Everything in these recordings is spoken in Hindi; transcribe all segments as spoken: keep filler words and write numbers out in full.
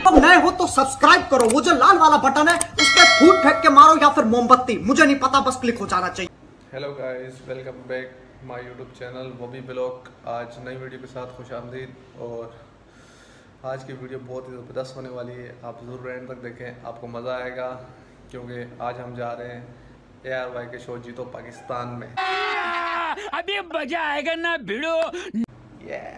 अब नए हो तो सब्सक्राइब करो, वो जो लाल वाला बटन है उस पर फूट फेंक के मारो या फिर मोमबत्ती, मुझे नहीं पता, बस क्लिक हो जाना चाहिए। Hello guys, welcome back my YouTube channel Bobby blog. आज नई वीडियो के साथ खुश आमदीद। और आज की वीडियो बहुत ही ज़बरदस्त होने वाली है, आप ज़रूर एंड तक देखें, आपको मज़ा आएगा। क्योंकि आज हम जा रहे हैं ए आर वाई के शो जीतो पाकिस्तान में। अभी मजा आएगा ना भिड़ो। yeah.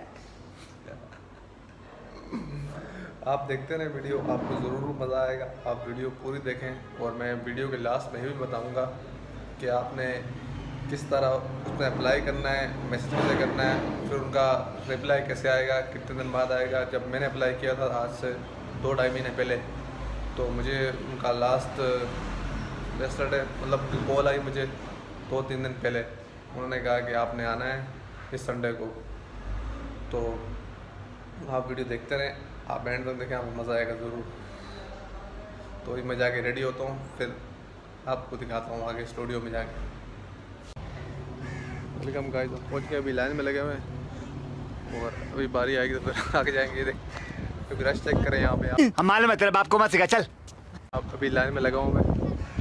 आप देखते रहें वीडियो, आपको ज़रूर मज़ा आएगा। आप वीडियो पूरी देखें और मैं वीडियो के लास्ट में ये भी बताऊंगा कि आपने किस तरह उसमें अप्लाई करना है, मैसेज कैसे करना है, फिर उनका रिप्लाई कैसे आएगा, कितने दिन बाद आएगा। जब मैंने अप्लाई किया था आज से दो ढाई महीने पहले, तो मुझे उनका लास्ट येस्टरडे मतलब कॉल आई मुझे दो तीन दिन पहले। उन्होंने कहा कि आपने आना है इस संडे को। तो आप वीडियो देखते रहें, आप एंड तक देखें, आपको मज़ा आएगा ज़रूर। तो मैं जाके रेडी होता हूँ, फिर आपको दिखाता हूँ आगे स्टूडियो में जाके। वेलकम गाइस, पहुँच के अभी लाइन में लगे हुए हैं और अभी बारी आएगी तो फिर आगे जाएंगे। देख क्योंकि रश चेक करें यहाँ पे। हम मालूम है तेरे बाप को मत सिखा, चल। अब अभी लाइन में लगा हूँ मैं।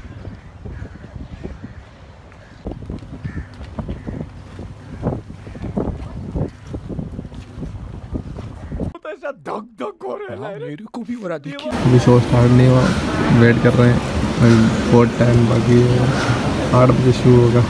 धक धक हो रहा है, मेरे को भी हो रहा है। अभी शो स्टार्ट नहीं हुआ, वेट कर रहे हैं, अभी बहुत टाइम बाकी है, आठ बजे शुरू होगा।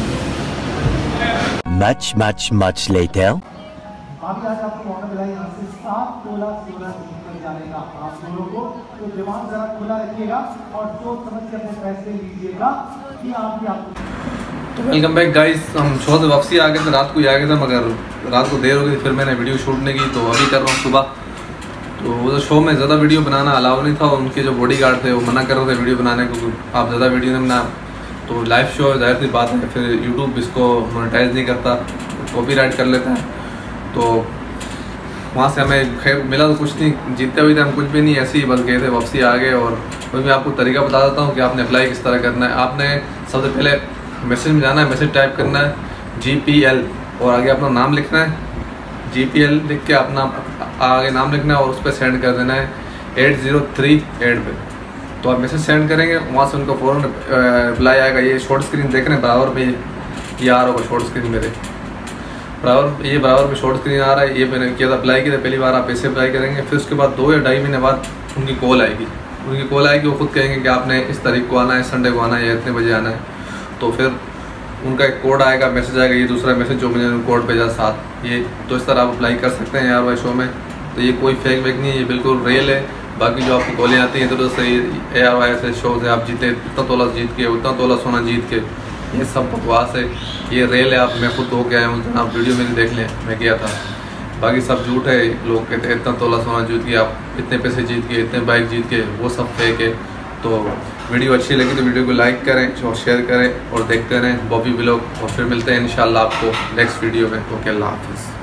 Much, much, much later. अभी आज आपको मौका मिला यहाँ से सात तोला सोना जीतने जाने का। आप दोनों को तो दिमाग जरा खुला रखिएगा और सोच समझ के अपने पैसे लीजिएगा कि आप भी आपको। वेलकम बैक गाइस, हम शो से वापसी आ गए थे, रात को ही आ गए थे, मगर रात को देर हो गई, फिर मैंने वीडियो शूट नहीं की, तो अभी कर रहा हूँ सुबह। तो वो शो में ज़्यादा वीडियो बनाना अलाउ नहीं था, उनके जो बॉडी गार्ड थे वो मना कर रहे थे वीडियो बनाने को, आप ज़्यादा वीडियो नहीं बना। तो लाइव शो है, जाहिर सी बात है, फिर यूट्यूब इसको मोनेटाइज नहीं करता, कॉपीराइट कर लेता है। तो वहाँ से हमें खैर मिला तो कुछ नहीं, जीतते हुए थे हम कुछ भी नहीं, ऐसे ही बस गए थे, वापसी आ गए। और मैं आपको तरीका बता देता हूँ कि आपने अप्लाई किस तरह करना है। आपने सबसे पहले मैसेज में जाना है, मैसेज टाइप करना है जी पी एल और आगे अपना नाम लिखना है। जी पी एल लिख के अपना आगे नाम लिखना है और उस पर सेंड कर देना है एट ज़ीरो थ्री एट पे। तो आप मैसेज सेंड करेंगे, वहाँ से उनका फ़ौरन रिप्लाई आएगा। ये शॉर्ट स्क्रीन देख रहे हैं बराबर में, ये आ रहा होगा शॉर्ट स्क्रीन मेरे बराबर, ये बराबर में शॉर्ट स्क्रीन आ रहा है। ये मैंने किया था, अप्लाई किया था पहली बार, आप ऐसे अप्लाई करेंगे। फिर उसके बाद दो या ढाई महीने बाद उनकी कॉल आएगी, उनकी कॉल आएगी, वो खुद कहेंगे कि आपने इस तारीख को आना है, संडे को आना है या इतने बजे आना है। तो फिर उनका एक कोड आएगा, मैसेज आएगा, ये दूसरा मैसेज जो मुझे कोड भेजा साथ, ये तो इस तरह आप अप्लाई कर सकते हैं यार वाई शो में। तो ये कोई फेक वेक नहीं है, ये बिल्कुल रियल है। बाकी जो आपको कॉलें आती हैं इधर से ए आर वाई ऐसे शो से आप जीते, इतना तोला जीत के, उतना तोला सोना जीत के, ये सब बकवास है, ये रियल है। आप मैं खुद हो के आया हूँ, आप वीडियो में देख लें, मैं गया था। बाकी सब झूठ है, लोग कहते हैं इतना तोला सोना जीत के, आप इतने पैसे जीत के, इतने बाइक जीत के, वो सब फेक है। तो वीडियो अच्छी लगी तो वीडियो को लाइक करें और शेयर करें और देखते रहें बॉबी ब्लॉग। और फिर मिलते हैं इंशाल्लाह आपको नेक्स्ट वीडियो में। ओके, अल्लाह हाफिज़।